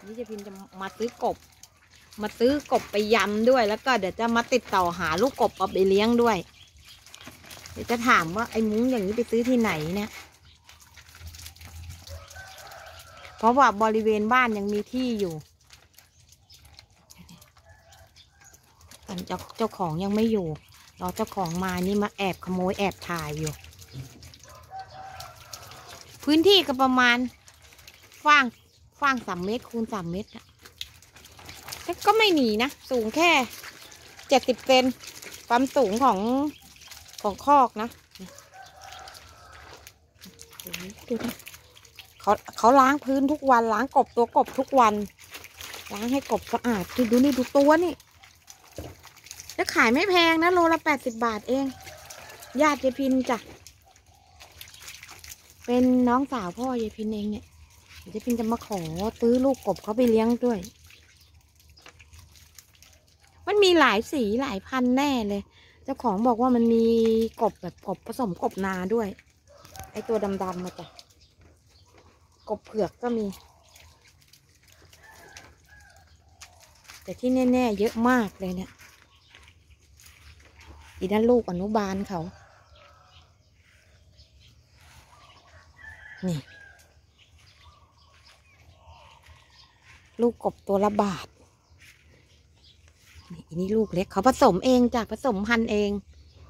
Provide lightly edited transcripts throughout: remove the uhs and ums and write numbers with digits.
นี่จะพินจะมาซื้อกบไปยำด้วยแล้วก็เดี๋ยวจะมาติดต่อหาลูกกบเอาไปเลี้ยงด้วยเดี๋ยวจะถามว่าไอ้มุ้งอย่างนี้ไปซื้อที่ไหนเนี่ยเพราะว่าบริเวณบ้านยังมีที่อยู่แต่เจ้าของยังไม่อยู่รอเจ้าของมานี่มาแอบขโมยแอบถ่ายอยู่พื้นที่ก็ประมาณฟ้าง3 เมตรคูณ3 เมตรอะก็ไม่หนีนะสูงแค่70 เซนความสูงของคอกนะดูนะเขาล้างพื้นทุกวันล้างตัวกบทุกวันล้างให้กบสะอาดดูนี่ดูตัวนี่แล้วขายไม่แพงนะโลละ80 บาทเองญาติยายพินจ้ะเป็นน้องสาวพ่อยายพินเองเนี่ยยายพินจะมาขอซื้อลูกกบเขาไปเลี้ยงด้วยมันมีหลายสีหลายพันแน่เลยเจ้าของบอกว่ามันมีกบแบบกบผสมกบนาด้วยไอตัวดำๆมาจ้ะกบเผือกก็มีแต่ที่แน่ๆเยอะมากเลยเนี่ยอีนั่นลูกอนุบาลเขานี่ลูกกบตัวละบาทนี่ลูกเล็กเขาผสมเองจากผสมพันธุ์เอง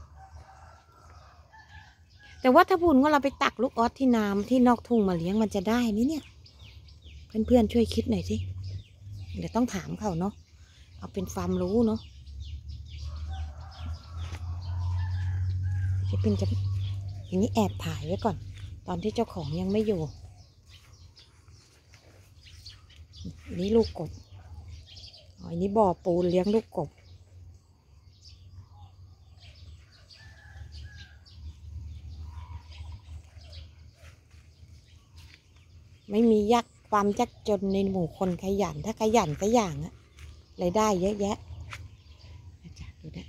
แต่ว่าถ้าพูดว่าเราไปตักลูกออสที่น้ำที่นอกทุ่งมาเลี้ยงมันจะได้นี่เนี่ยเพื่อนๆช่วยคิดหน่อยสิเดี๋ยวต้องถามเขาเนาะเอาเป็นความรู้เนาะจะเป็นอย่างนี้แอบถ่ายไว้ก่อนตอนที่เจ้าของยังไม่อยู่นี่ลูกกบอันนี้บ่อปูนเลี้ยงลูกกบไม่มีความยากจนในหมู่คนขยันถ้าขยันก็อย่างอะรายได้เยอะแยะดูนะ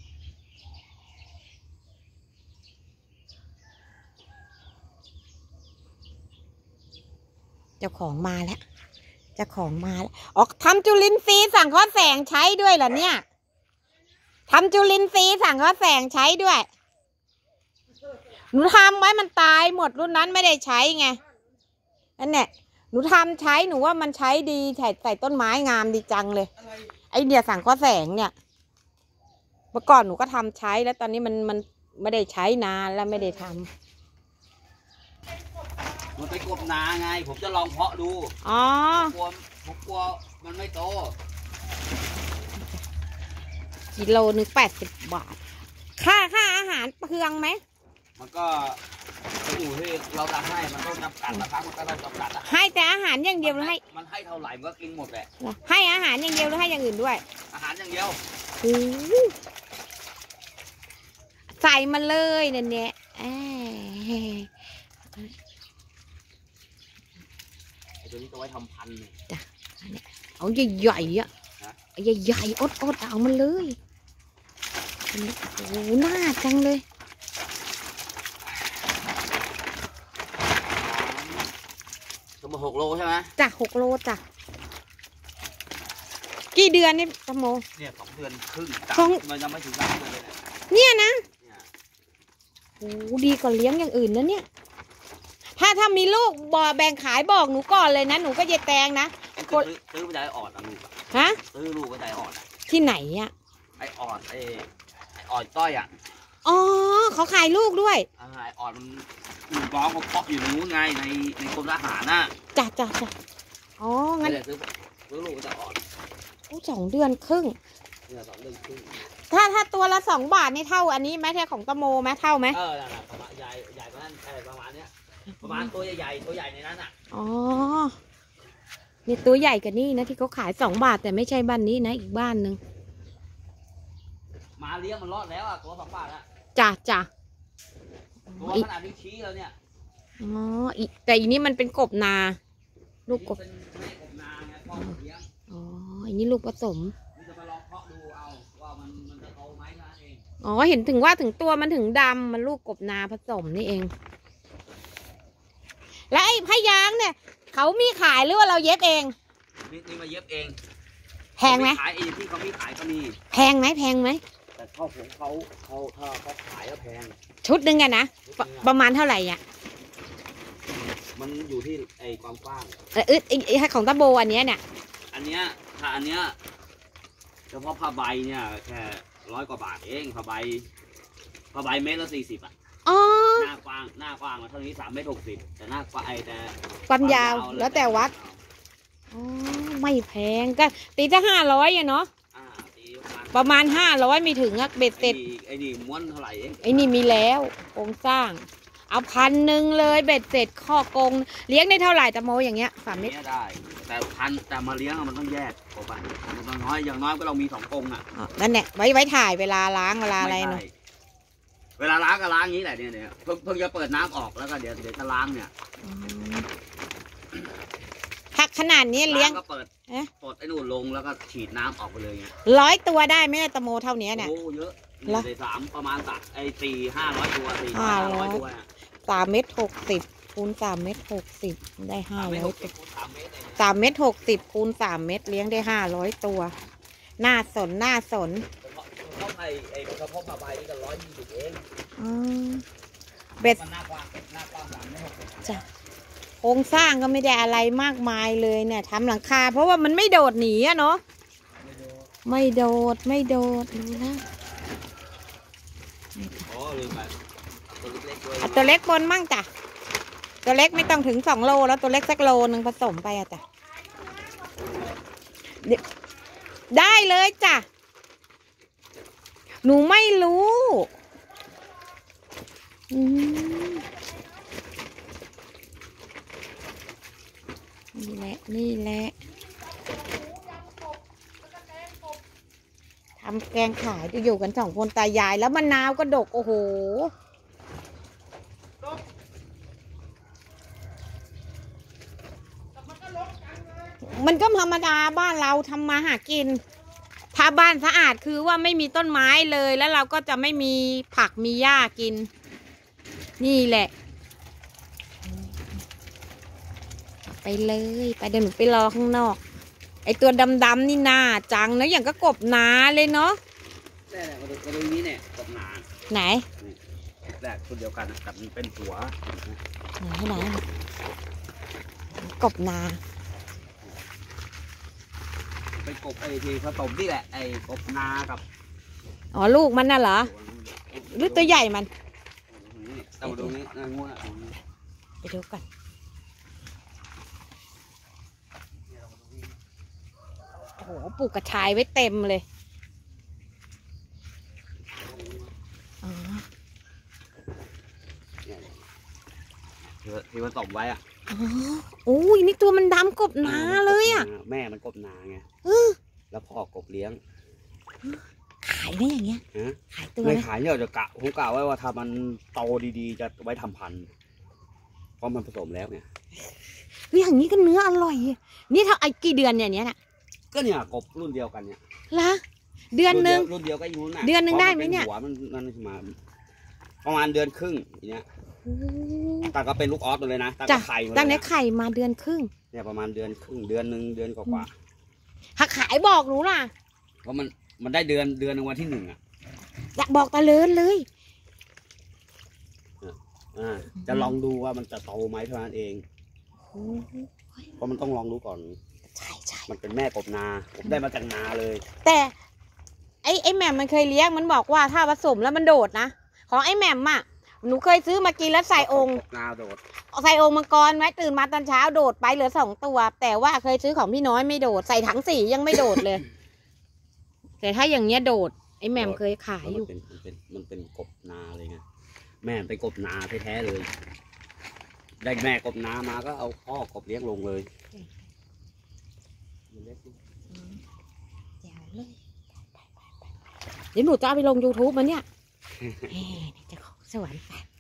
เจ้าของมาแล้วเจ้าของมาแล้วออกทำจุลินทรีย์สังเคราะห์แสงใช้ด้วยเหรอเนี่ยทำจุลินทรีย์สังเคราะห์แสงใช้ด้วยหนูทำไว้มันตายหมดรุ่นนั้นไม่ได้ใช้ไงนั่นแหละหนูทำใช้หนูว่ามันใช้ดีใส่ต้นไม้งามดีจังเลยไอเดียสังเคราะห์แสงเนี่ยเมื่อก่อนหนูก็ทำใช้แล้วตอนนี้มันไม่ได้ใช้นานแล้วไม่ได้ทำมันไปกบนาไงผมจะลองเพาะดูอ๋อผมกลัวมันไม่โตกิโลนึง80 บาทค่าอาหารเพืองไหมมันก็อยู่ที่เราจะให้มันต้องจำกัดนะครับมันก็ต้องจำกัดให้แต่อาหารอย่างเดียวหรือให้มันให้เท่าไหร่มันก็กินหมดแหละให้อาหารอย่างเดียวหรือให้อย่างอื่นด้วยอาหารอย่างเดียวใส่มาเลยเนี่ยตัวนี้ก็ไว้ทำพันธุ์จ้ะเอาใหญ่ๆอ่ะใหญ่ๆอดเอามันเลยโอ้โหน่าจังเลยตัวมา6 โลใช่ไหมจ้ะ6 โลจ้ะกี่เดือนนี่ตะโมเนี่ย2 เดือนครึ่งมันยังไม่ถึง3 เดือนเลยเนี่ยนะโอ้ดีกว่าเลี้ยงอย่างอื่นนะเนี่ยถ้ามีลูกแบ่งขายบอกหนูก่อนเลยนะหนูก็เย็ดแตงนะซื้อไปได้อ่อนนะลูกฮะซื้อลูกไปได้อ่อนที่ไหนอ่ะไออ่อนอ่อนต้อยอ่ะอ๋อเขาขายลูกด้วยไออ่อนมันร้องเขาเพาะอยู่นู้นไงในกรมทหารน่ะจ้ะอ๋องั้นซื้อลูกไปได้อ่อน 2 เดือนครึ่งเนี่ย2 เดือนครึ่งถ้าตัวละ2 บาทนี่เท่าอันนี้ไหมแท้ของตะโมไหมเท่าไหมประมาณใหญ่ประมาณประมาณเนี้ยประมาณตัวใหญ่ในนั้นอ่ะอ๋อเนี่ยตัวใหญ่กว่านี่นะที่เขาขาย2 บาทแต่ไม่ใช่บ้านนี้นะอีกบ้านหนึ่งมาเลี้ยงมันรอดแล้วอ่ะตัว2 บาทอ่ะจ้ะตัวขนาดนี้ชี้แล้วเนี่ยอ๋อแต่อีนี้มันเป็นกบนาลูกกบเป็นแม่กบนาไงพ่อเลี้ยงอ๋ออันนี้ลูกผสมจะมาลองเพาะดูเอาว่ามันจะโตไหมนั่นเองอ๋อเห็นถึงว่าถึงตัวมันถึงดำมันลูกกบนาผสมนี่เองและไอ้พะยางเนี่ยเขามีขายหรือว่าเราเย็บเองนี่มาเย็บเองแพงไหมขายเองที่เขาไม่ขายก็มีแพงไหมแพงไหมแต่เข้าของเขาถ้าเขาขายก็แพงชุดหนึ่งอะนะประมาณเท่าไหร่อ่ะมันอยู่ที่ไอ้ความกว้างไอ้ของตะโบอันเนี้ยเนี่ยอันเนี้ยถ้าอันเนี้ยเฉพาะผ้าใบเนี่ยแค่100 กว่าบาทเองผ้าใบเมตรละ40อ่ะอ๋อหน้ากว้างมาเท่านี้3 เมตร 60แต่หน้ากว้างแต่ความยาวแล้วแต่วัด อ๋อ ไม่แพงก็ตีจะ500อะเนาะอ่าตีประมาณ500ไม่ถึงอะเบ็ดเสร็จไอ้นี่ม้วนเท่าไหร่เองไอ้นี่มีแล้วโครงสร้าง เอา1,000เลยเบ็ดเสร็จข้อกงเลี้ยงได้เท่าไหร่ตะโมอย่างเงี้ย3 เม็ดเนี้ยได้ แต่มาเลี้ยงมันต้องแยกออกไปมันน้อยอย่างน้อยก็เรามี2 กรงอ่ะอ๋อนั่นแหละไว้ถ่ายเวลาล้างเวลาอะไรเนาะม่ใช่เวลาล้างก็ล้างอย่างนี้แหละเนี่ยเพิ่งจะเปิดน้ำออกแล้วก็เดี๋ยวจะล้างเนี่ยอ๋อถ้าขนาดนี้เลี้ยงก็เปิดเอ๊ะปลดไอ้นู่นลงแล้วก็ฉีดน้ำออกไปเลยไง 100 ตัวได้ไหมเนี่ยตะโมเท่านี้เนี่ยโอ้เยอะเหรอในประมาณ400-500 ตัว400-500 ตัวอ่ะ 3 เม็ด 60คูณ3 เม็ด 60ได้500 ตัว 3 เมตรเอง 3 เม็ด 60คูณ3 เม็ดเลี้ยงได้500 ตัวน่าสนเขาไอ้กระเพาะปลาใบนี่ก็120เองอืมเบ็ดมันหน้ากว้าง3 เมตร 60 จ้ะโครงสร้างก็ไม่ได้อะไรมากมายเลยเนี่ยทำหลังคาเพราะว่ามันไม่โดดหนีอะเนาะไม่โดดดูนะอ๋อลืมไปตัวเล็กๆด้วยเอาตัวเล็กบนมั่งจ้ะตัวเล็กไม่ต้องถึง2 โลแล้วตัวเล็กสักโลนึงผสมไปอะจ้ะเดี๋ยวได้เลยจ้ะหนูไม่รู้อืมนี่แหละทำแกงขายจะอยู่กัน2 คนตายายแล้วมะนาวก็ดกโอ้โหมันก็ธรรมดาบ้านเราทำมาหากินถ้าบ้านสะอาดคือว่าไม่มีต้นไม้เลยแล้วเราก็จะไม่มีผักมีหญ้ากินนี่แหละไปเลยไปเดี๋ยวหนูไปรอข้างนอกไอตัวดำๆนี่น่าจังนะอย่างก็กบนาเลยเนาะแต่มาดูนี้เนี่ยกบนาไหนแต่คนเดียวกันกับมันเป็นหัวไหนกบนาเป็นกบไอ้ที่ผสมนี่แหละไอ้กบนากับอ๋อลูกมันน่ะเหรอหรือตัวใหญ่มันแต่มาดูนี้งูน่ะไปดูกันโอ้โหปลูกกระชายไว้เต็มเลยอ๋อที่ผสมไว้อ่ะโอ้ยนี่ตัวมันดำกบนาเลยอ่ะแม่มันกบนาไงแล้วพ่อกบเลี้ยงขายไหมอย่างเงี้ยขายตัวไม่ไหมขายเนี่ยจะผมกะไว้ว่าถ้ามันโตดีๆจะไว้ทำพันธุ์เพราะมันผสมแล้วไงเฮ้ยอย่างนี้ก็เนื้ออร่อยนี่ถ้าไอ้กี่เดือนเนี่ยน่ะก็เนี่ยกบรุ่นเดียวกันเนี่ยละเดือนหนึ่งรุ่นเดียวก็อยู่น่ะเดือนหนึ่งได้ไหมเนี่ยหัวมันมาประมาณเดือนครึ่งอย่างเงี้ยแต่ก็เป็นลูกออสเลยนะตั้งจ้ะไข่มาตั้งเลแต่ยไข่มาเดือนครึ่งเนี่ยประมาณเดือนครึ่งเดือนหนึ่งเดือนกว่าหากขายบอกหนูล่ะๆเพราะมันได้เดือนหนึ่งวันที่ 1อ่ะอยากบอกตาเลิศเลยจะลองดูว่ามันจะโตไหมเท่านั้นเองเพราะมันต้องลองดูก่อนใช่มันเป็นแม่กบนาผมได้มาจากนาเลยแต่ไอ้แหม่มมันเคยเลี้ยงมันบอกว่าถ้าผสมแล้วมันโดดนะของไอ้แหม่มอ่ะหนูเคยซื้อมากินแล้วใส่องค์กบนาโดดใส่องค์มังกรไว้ตื่นมาตอนเช้าโดดไปเหลือ2 ตัว แต่ว่าเคยซื้อของพี่น้อยไม่โดดใส่ถังสียังไม่โดดเลย แต่ถ้าอย่างเงี้ยโดดไอ้แหม่มเคยขายอยู่มันเป็นกบนาเลยไงแม่เป็นกบนาแท้ๆเลย ได้แม่กบนามาก็เอาพ่อกบเลี้ยงลงเลยเดี๋ยวหนูจะเอาไปลง YouTube มันเนี่ย เจะของสวรรค์ไป